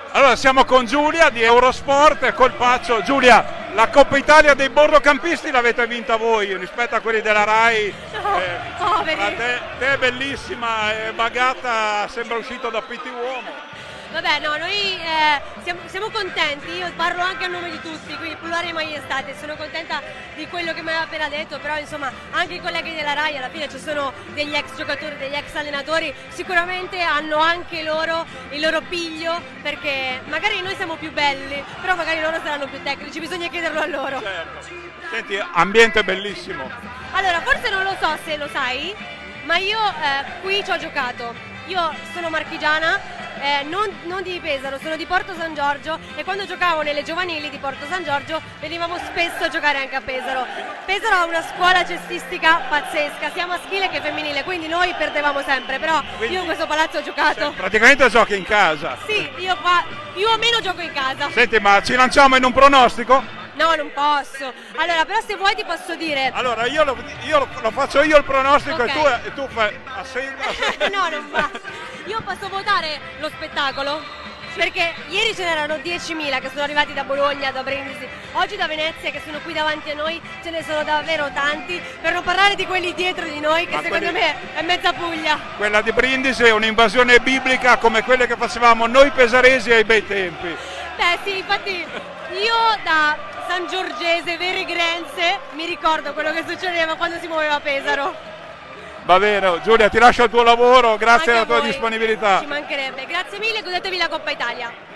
Allora, siamo con Giulia di Eurosport e Colpaccio. Giulia, la Coppa Italia dei borrocampisti l'avete vinta voi rispetto a quelli della Rai. Poveri. Te è bellissima, è bagata, sembra uscito da PT Uomo. Vabbè, no, noi siamo contenti, io parlo anche a nome di tutti, quindi plurale maiestate, sono contenta di quello che mi aveva appena detto, però insomma anche i colleghi della Rai alla fine ci sono degli ex giocatori, degli ex allenatori, sicuramente hanno anche loro il loro piglio, perché magari noi siamo più belli, però magari loro saranno più tecnici, bisogna chiederlo a loro. Certo. Senti, ambiente bellissimo. Allora, forse non lo so se lo sai, ma io qui ci ho giocato, io sono marchigiana. Non di Pesaro, sono di Porto San Giorgio e quando giocavo nelle giovanili di Porto San Giorgio venivamo spesso a giocare anche a Pesaro. Pesaro ha una scuola cestistica pazzesca, sia maschile che femminile, quindi noi perdevamo sempre, però io in questo palazzo ho giocato. Praticamente giochi in casa. Sì, io qua più o meno gioco in casa. Senti, ma ci lanciamo in un pronostico? No, non posso. Allora, però se vuoi ti posso dire. Allora, io lo faccio io il pronostico Okay. e tu fai No, non va. Io posso votare lo spettacolo? Perché ieri ce n'erano 10.000 che sono arrivati da Bologna, da Brindisi, oggi da Venezia che sono qui davanti a noi ce ne sono davvero tanti, per non parlare di quelli dietro di noi che secondo me è mezza Puglia. Quella di Brindisi è un'invasione biblica come quelle che facevamo noi pesaresi ai bei tempi. Beh sì, infatti io da San Giorgese, Verigrense, mi ricordo quello che succedeva quando si muoveva Pesaro. Va bene, Giulia, ti lascio il tuo lavoro, grazie Anche alla a tua voi. disponibilità. Ci mancherebbe. Grazie mille, godetevi la Coppa Italia.